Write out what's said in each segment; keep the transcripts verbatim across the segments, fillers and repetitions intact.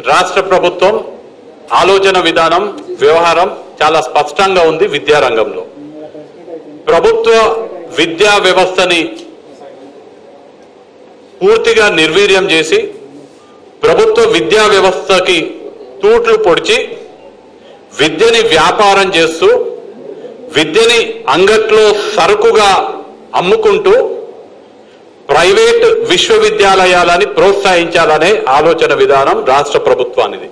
రాష్ట్ర ప్రభుత్వం ఆలోచన విధానం వ్యవహారం చాలా స్పష్టంగా ఉంది. విద్యారంగంలో ప్రభుత్వ విద్యా వ్యవస్థని పూర్తిగా నిర్వీర్యం చేసి ప్రభుత్వ విద్యా వ్యవస్థకి తూట్లు పొడిచి విద్యని వ్యాపారం చేస్తూ విద్యని అంగట్లో సరుకుగా అమ్ముకుంటూ ప్రైవేట్ విశ్వవిద్యాలయాలని ప్రోత్సహించాలనే ఆలోచన విధానం రాష్ట్ర ప్రభుత్వానిది.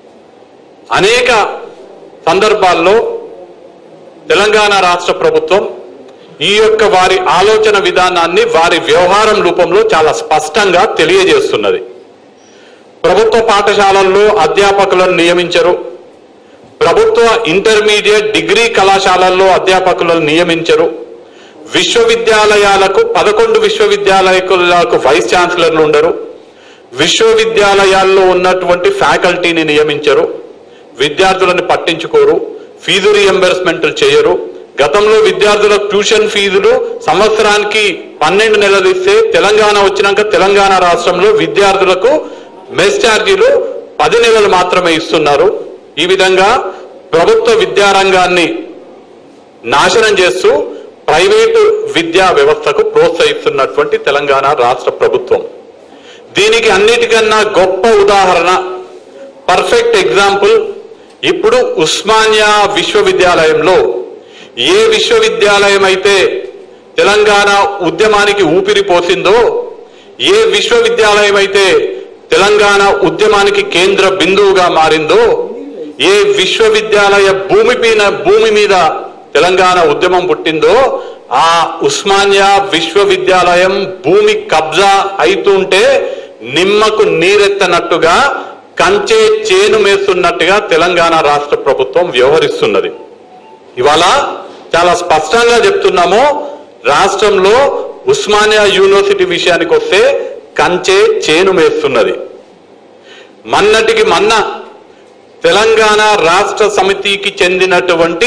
అనేక సందర్భాల్లో తెలంగాణ రాష్ట్ర ప్రభుత్వం ఈ యొక్క వారి ఆలోచన విధానాన్ని వారి వ్యవహారం రూపంలో చాలా స్పష్టంగా తెలియజేస్తున్నది. ప్రభుత్వ పాఠశాలల్లో అధ్యాపకులను నియమించరు, ప్రభుత్వ ఇంటర్మీడియట్ డిగ్రీ కళాశాలల్లో అధ్యాపకులను నియమించరు, విశ్వవిద్యాలయాలకు పదకొండు విశ్వవిద్యాలయాలకు వైస్ ఛాన్సలర్లు ఉండరు, విశ్వవిద్యాలయాల్లో ఉన్నటువంటి ఫ్యాకల్టీని నియమించరు, విద్యార్థులను పట్టించుకోరు, ఫీజు రీఎంబర్స్మెంట్లు చేయరు. గతంలో విద్యార్థులకు ట్యూషన్ ఫీజులు సంవత్సరానికి పన్నెండు నెలలు ఇస్తే తెలంగాణ వచ్చినాక తెలంగాణ రాష్ట్రంలో విద్యార్థులకు మెస్ ఛార్జీలు పది నెలలు మాత్రమే ఇస్తున్నారు. ఈ విధంగా ప్రభుత్వ విద్యారంగాన్ని నాశనం చేస్తూ ప్రైవేటు విద్యా వ్యవస్థకు ప్రోత్సహిస్తున్నటువంటి తెలంగాణ రాష్ట్ర ప్రభుత్వం. దీనికి అన్నిటికన్నా గొప్ప ఉదాహరణ, పర్ఫెక్ట్ ఎగ్జాంపుల్, ఇప్పుడు ఉస్మానియా విశ్వవిద్యాలయంలో ఏ విశ్వవిద్యాలయం అయితే తెలంగాణ ఉద్యమానికి ఊపిరి పోసిందో, ఏ విశ్వవిద్యాలయం అయితే తెలంగాణ ఉద్యమానికి కేంద్ర బిందువుగా మారిందో, ఏ విశ్వవిద్యాలయ భూమి పైన భూమి మీద తెలంగాణ ఉద్యమం పుట్టిందో, ఆ ఉస్మానియా విశ్వవిద్యాలయం భూమి కబ్జా అయితుంటే నిమ్మకు నీరెత్తనట్టుగా కంచే చేను మేస్తున్నట్టుగా తెలంగాణ రాష్ట్ర ప్రభుత్వం వ్యవహరిస్తున్నది. ఇవాళ చాలా స్పష్టంగా చెప్తున్నాము, రాష్ట్రంలో ఉస్మానియా యూనివర్సిటీ విషయానికి వస్తే కంచే చేను మేస్తున్నది. మన్నటికి మన్న తెలంగాణ రాష్ట్ర సమితికి చెందినటువంటి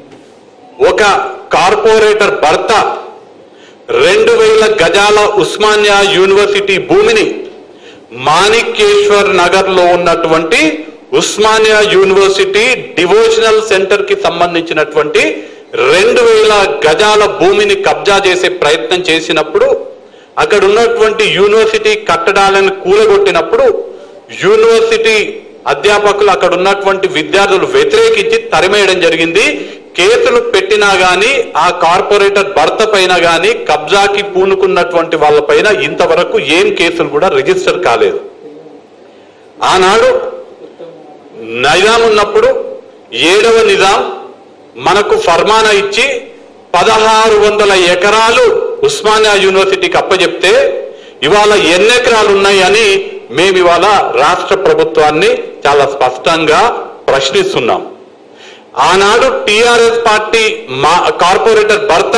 ఒక కార్పొరేటర్ భర్త రెండు వేల గజాల ఉస్మానియా యూనివర్సిటీ భూమిని మాణిక్యేశ్వర్ నగర్ లో ఉన్నటువంటి ఉస్మానియా యూనివర్సిటీ డివోషనల్ సెంటర్ కి సంబంధించినటువంటి రెండు వేల గజాల భూమిని కబ్జా చేసే ప్రయత్నం చేసినప్పుడు, అక్కడ ఉన్నటువంటి యూనివర్సిటీ కట్టడాలను కూలగొట్టినప్పుడు యూనివర్సిటీ అధ్యాపకులు అక్కడ ఉన్నటువంటి విద్యార్థులు వ్యతిరేకించి తరిమేయడం జరిగింది. కేసులు పెట్టినా గానీ ఆ కార్పొరేటర్ భర్త పైన గానీ కబ్జాకి పూనుకున్నటువంటి వాళ్ళ పైన ఇంతవరకు ఏం కేసులు కూడా రిజిస్టర్ కాలేదు. ఆనాడు నిజాం ఉన్నప్పుడు ఏడవ నిజాం మనకు ఫర్మానా ఇచ్చి పదహారు వందల ఎకరాలు ఉస్మానియా యూనివర్సిటీకి అప్పచెప్తే ఇవాళ ఎన్ని ఎకరాలు ఉన్నాయని మేము ఇవాళ రాష్ట్ర ప్రభుత్వాన్ని చాలా స్పష్టంగా ప్రశ్నిస్తున్నాం. ఆనాడు టిఆర్ఎస్ పార్టీ మా కార్పొరేటర్ భర్త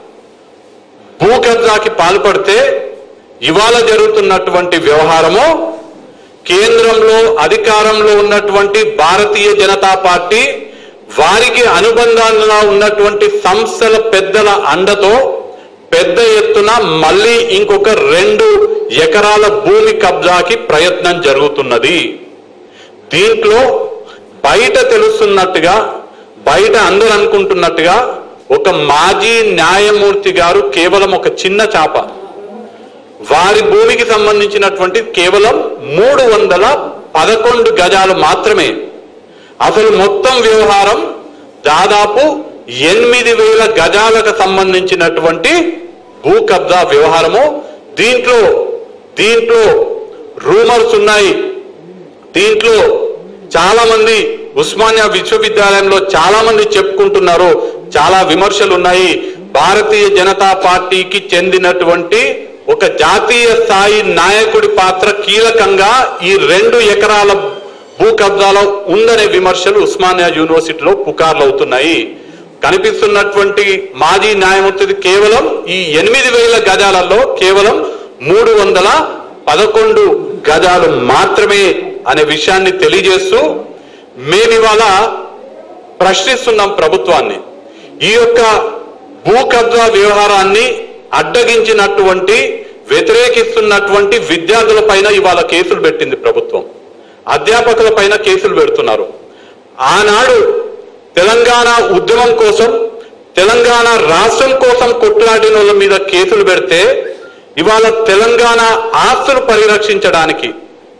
భూ కబ్జాకి పాల్పడితే ఇవాళ జరుగుతున్నటువంటి వ్యవహారము కేంద్రంలో అధికారంలో ఉన్నటువంటి భారతీయ జనతా పార్టీ వారికి అనుబంధాలుగా ఉన్నటువంటి సంస్థల పెద్దల అండతో పెద్ద ఎత్తున మళ్ళీ ఇంకొక రెండు ఎకరాల భూమి కబ్జాకి ప్రయత్నం జరుగుతున్నది. దీంట్లో బయట తెలుస్తున్నట్టుగా, బయట అందరూ అనుకుంటున్నట్టుగా ఒక మాజీ న్యాయమూర్తి గారు కేవలం ఒక చిన్న చాప, వారి భూమికి సంబంధించినటువంటి కేవలం మూడు వందల పదకొండు గజాలు మాత్రమే. అసలు మొత్తం వ్యవహారం దాదాపు ఎనిమిది వేల గజాలకు సంబంధించినటువంటి భూ కబ్జా వ్యవహారము. దీంట్లో దీంట్లో రూమర్స్ ఉన్నాయి. దీంట్లో చాలా మంది ఉస్మానియా విశ్వవిద్యాలయంలో చాలా మంది చెప్పుకుంటున్నారు, చాలా విమర్శలు ఉన్నాయి. భారతీయ జనతా పార్టీకి చెందినటువంటి ఒక జాతీయ స్థాయి నాయకుడి పాత్ర కీలకంగా ఈ రెండు ఎకరాల భూ కబ్జాలో ఉందనే విమర్శలు ఉస్మానియా యూనివర్సిటీలో పుకార్లు అవుతున్నాయి. కనిపిస్తున్నటువంటి మాజీ న్యాయమూర్తి కేవలం ఈ ఎనిమిది వేల గజాలలో కేవలం మూడు వందల పదకొండు గజాలు మాత్రమే అనే విషయాన్ని తెలియజేస్తూ మేము ఇవాళ ప్రశ్నిస్తున్నాం ప్రభుత్వాన్ని. ఈ యొక్క భూ కబ్జా వ్యవహారాన్ని అడ్డగించినటువంటి వ్యతిరేకిస్తున్నటువంటి విద్యార్థుల పైన ఇవాళ కేసులు పెట్టింది ప్రభుత్వం. అధ్యాపకుల పైన కేసులు పెడుతున్నారు. ఆనాడు తెలంగాణ ఉద్యమం కోసం, తెలంగాణ రాష్ట్రం కోసం కొట్లాడిన వాళ్ళ మీద కేసులు పెడితే ఇవాళ తెలంగాణ ఆస్తులు పరిరక్షించడానికి,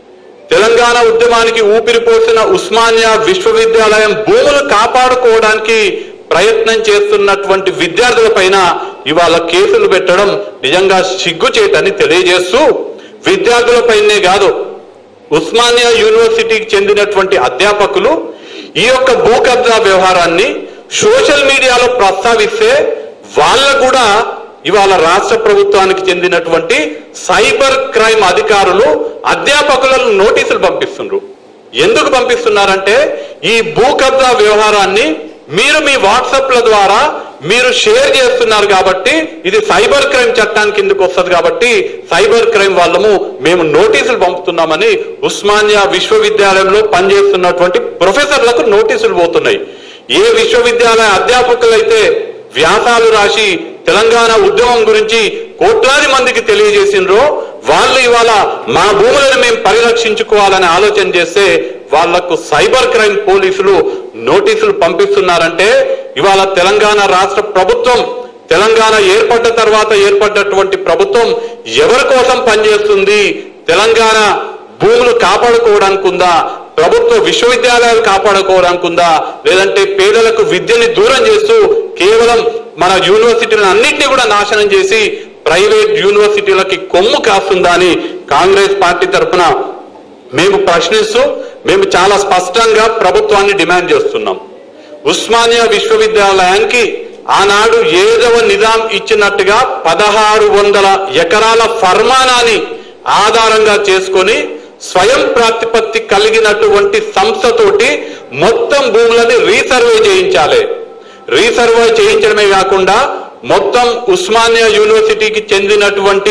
తెలంగాణ ఉద్యమానికి ఊపిరిపోసిన ఉస్మానియా విశ్వవిద్యాలయం భూములు కాపాడుకోవడానికి ప్రయత్నం చేస్తున్నటువంటి విద్యార్థుల పైన ఇవాళ కేసులు పెట్టడం నిజంగా సిగ్గుచేటని తెలియజేస్తూ, విద్యార్థులపైనే కాదు ఉస్మానియా యూనివర్సిటీకి చెందినటువంటి అధ్యాపకులు ఈ యొక్క భూ కబ్జా వ్యవహారాన్ని సోషల్ మీడియాలో ప్రస్తావిస్తే వాళ్ళకు కూడా ఇవాళ రాష్ట్ర ప్రభుత్వానికి చెందినటువంటి సైబర్ క్రైమ్ అధికారులు అధ్యాపకులను నోటీసులు పంపిస్తున్నారు. ఎందుకు పంపిస్తున్నారంటే ఈ భూ కబ్జా వ్యవహారాన్ని మీరు మీ వాట్సాప్ల ద్వారా మీరు షేర్ చేస్తున్నారు కాబట్టి ఇది సైబర్ క్రైమ్ చట్టానికి కిందకు వస్తుంది కాబట్టి సైబర్ క్రైమ్ వాళ్ళము మేము నోటీసులు పంపుతున్నామని ఉస్మానియా విశ్వవిద్యాలయంలో పనిచేస్తున్నటువంటి ప్రొఫెసర్లకు నోటీసులు పోతున్నాయి. ఏ విశ్వవిద్యాలయ అధ్యాపకులైతే వ్యాసాలు రాసి తెలంగాణ ఉద్యమం గురించి కోట్లాది మందికి తెలియజేసినరో వాళ్ళు ఇవాళ మా భూములను మేము పరిరక్షించుకోవాలని ఆలోచన చేస్తే వాళ్లకు సైబర్ క్రైమ్ పోలీసులు నోటీసులు పంపిస్తున్నారంటే ఇవాళ తెలంగాణ రాష్ట్ర ప్రభుత్వం, తెలంగాణ ఏర్పడ్డ తర్వాత ఏర్పడ్డటువంటి ప్రభుత్వం ఎవరి కోసం పనిచేస్తుంది? తెలంగాణ భూములు కాపాడుకోవడానికి ఉందా? ప్రభుత్వ విశ్వవిద్యాలయాలు కాపాడుకోవడానికి ఉందా? లేదంటే పేదలకు విద్యని దూరం చేస్తూ కేవలం మన యూనివర్సిటీలను అన్నింటినీ కూడా నాశనం చేసి ప్రైవేట్ యూనివర్సిటీలకి కొమ్ము కాస్తుందా అని కాంగ్రెస్ పార్టీ తరఫున మేము ప్రశ్నిస్తూ మేము చాలా స్పష్టంగా ప్రభుత్వాన్ని డిమాండ్ చేస్తున్నాం. ఉస్మానియా విశ్వవిద్యాలయానికి ఆనాడు ఏదవ నిజాం ఇచ్చినట్టుగా పదహారు వందల ఎకరాల ఫర్మానాన్ని ఆధారంగా చేసుకొని స్వయం ప్రాతిపత్తి కలిగినటువంటి సంస్థతోటి మొత్తం భూములని రీసర్వే చేయించాలి. రీసర్వే చేయించడమే కాకుండా మొత్తం ఉస్మానియా యూనివర్సిటీకి చెందినటువంటి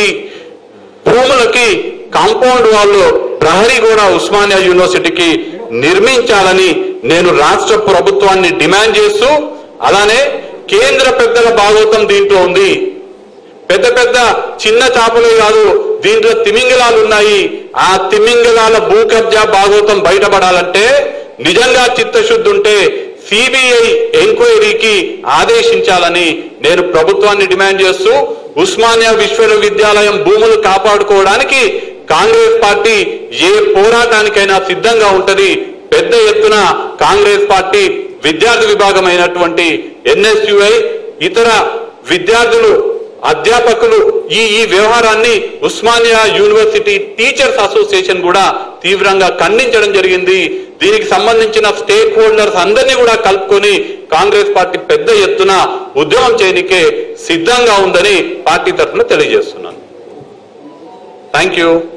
భూములకి కాంపౌండ్ వాళ్ళు ప్రహరీ కూడా ఉస్మానియా యూనివర్సిటీకి నిర్మించాలని నేను రాష్ట్ర ప్రభుత్వాన్ని డిమాండ్ చేస్తూ, అలానే కేంద్ర పెద్దల భాగోతం దీంట్లో ఉంది. పెద్ద పెద్ద చిన్న చేపలే కాదు, దీంట్లో తిమింగలాలు ఉన్నాయి. ఆ తిమింగలాల భూ కబ్జా భాగోతం బయటపడాలంటే నిజంగా చిత్తశుద్ధి ఉంటే సిబిఐ ఎంక్వైరీకి ఆదేశించాలని నేను ప్రభుత్వాన్ని డిమాండ్ చేస్తూ, ఉస్మానియా విశ్వవిద్యాలయం భూములు కాపాడుకోవడానికి కాంగ్రెస్ పార్టీ ఏ పోరాటానికైనా సిద్ధంగా ఉంటది. పెద్ద ఎత్తున కాంగ్రెస్ పార్టీ విద్యార్థి విభాగం అయినటువంటి ఎన్ఎస్యుఐ, ఇతర విద్యార్థులు, అధ్యాపకులు ఈ ఈ వ్యవహారాన్ని ఉస్మానియా యూనివర్సిటీ టీచర్స్ అసోసియేషన్ కూడా తీవ్రంగా ఖండించడం జరిగింది. దీనికి సంబంధించిన స్టేక్ హోల్డర్స్ అందరినీ కూడా కలుపుకొని కాంగ్రెస్ పార్టీ పెద్ద ఎత్తున ఉద్యమం చేయనికే సిద్ధంగా ఉందని పార్టీ తరఫున తెలియజేస్తున్నాను. Thank you.